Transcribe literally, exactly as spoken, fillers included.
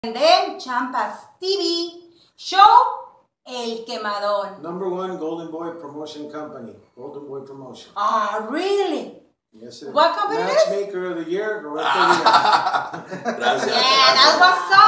de Champas T V, Show El Quemadón. Number one Golden Boy Promotion Company. Golden Boy Promotion. Ah, really? Yes, it is. What company is? Matchmaker of the Year, Roberto Diaz. Yeah, that was so